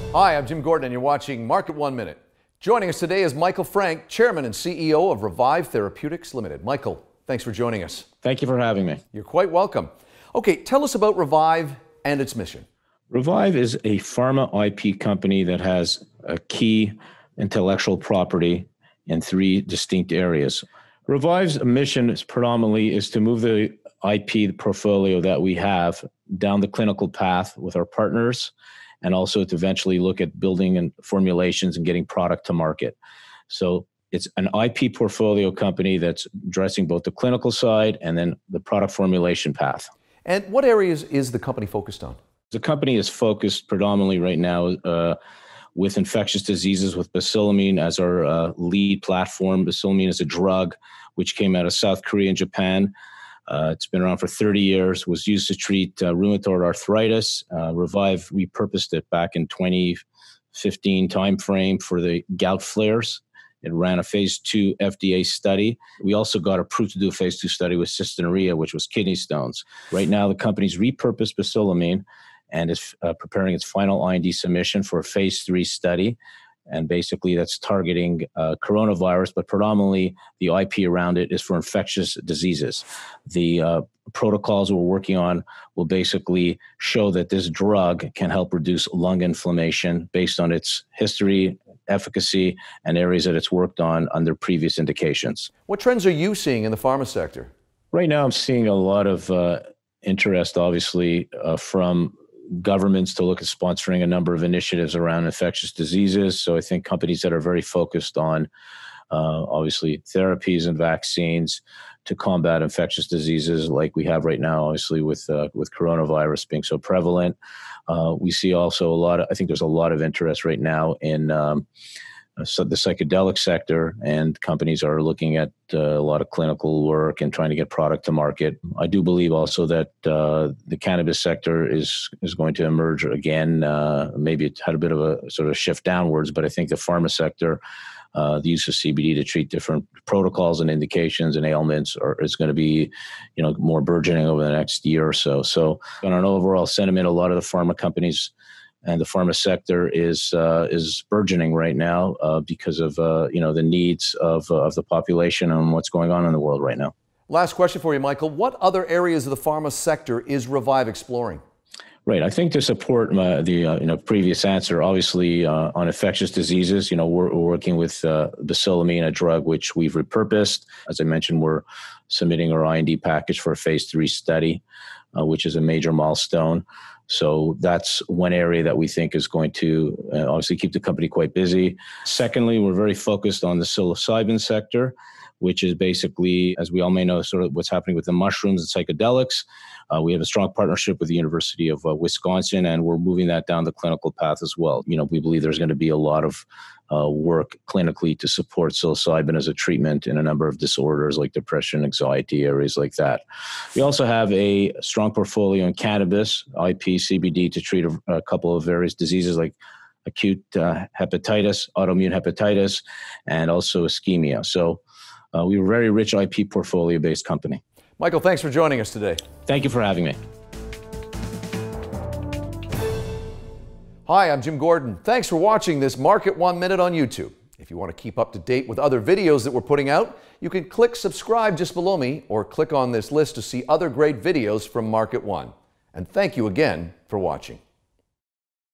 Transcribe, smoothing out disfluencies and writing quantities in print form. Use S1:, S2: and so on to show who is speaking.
S1: Hi, I'm Jim Gordon and you're watching Market 1 Minute. Joining us today is Michael Frank, Chairman and CEO of Revive Therapeutics Ltd. Michael, thanks for joining us.
S2: Thank you for having me.
S1: You're quite welcome. Okay, tell us about Revive and its mission.
S2: Revive is a pharma IP company that has a key intellectual property in three distinct areas. Revive's mission is predominantly to move the IP portfolio that we have down the clinical path with our partners, and also to eventually look at building and formulations and getting product to market. So it's an IP portfolio company that's addressing both the clinical side and then the product formulation path.
S1: And what areas is the company focused on?
S2: The company is focused predominantly right now with infectious diseases with bacillamine as our lead platform. Bacillamine is a drug which came out of South Korea and Japan. It's been around for 30 years, was used to treat rheumatoid arthritis. Revive repurposed it back in 2015 timeframe for the gout flares. It ran a phase 2 FDA study. We also got approved to do a phase 2 study with cystinuria, which was kidney stones. Right now, the company's repurposed bacillamine and is preparing its final IND submission for a phase 3 study. And basically that's targeting coronavirus, but predominantly the IP around it is for infectious diseases. The protocols we're working on will basically show that this drug can help reduce lung inflammation based on its history, efficacy, and areas that it's worked on under previous indications.
S1: What trends are you seeing in the pharma sector?
S2: Right now I'm seeing a lot of interest, obviously, from governments to look at sponsoring a number of initiatives around infectious diseases. So I think companies that are very focused on, obviously, therapies and vaccines to combat infectious diseases like we have right now, obviously, with coronavirus being so prevalent. We see also I think there's a lot of interest right now in so the psychedelic sector, and companies are looking at a lot of clinical work and trying to get product to market. I do believe also that the cannabis sector is going to emerge again. Maybe it had a bit of a sort of shift downwards, but I think the pharma sector, the use of CBD to treat different protocols and indications and ailments is going to be, more burgeoning over the next year or so. So on an overall sentiment, a lot of the pharma companies and the pharma sector is burgeoning right now because of the needs of the population and what's going on in the world right now.
S1: Last question for you, Michael. What other areas of the pharma sector is Revive exploring?
S2: Right. I think to support the previous answer, obviously on infectious diseases, we're working with bacillamine, a drug which we've repurposed. As I mentioned, we're submitting our IND package for a phase 3 study, which is a major milestone. So that's one area that we think is going to obviously keep the company quite busy. Secondly, we're very focused on the psilocybin sector, which is basically, as we all may know, sort of what's happening with the mushrooms and psychedelics. We have a strong partnership with the University of Wisconsin, and we're moving that down the clinical path as well. We believe there's going to be a lot of work clinically to support psilocybin as a treatment in a number of disorders like depression, anxiety, areas like that. We also have a strong portfolio in cannabis, IP, CBD, to treat a couple of various diseases like acute hepatitis, autoimmune hepatitis, and also ischemia. So we're a very rich IP portfolio-based company.
S1: Michael, thanks for joining us today.
S2: Thank you for having me.
S1: Hi, I'm Jim Gordon. Thanks for watching this Market 1 Minute on YouTube. If you want to keep up to date with other videos that we're putting out, you can click subscribe just below me or click on this list to see other great videos from Market 1. And thank you again for watching.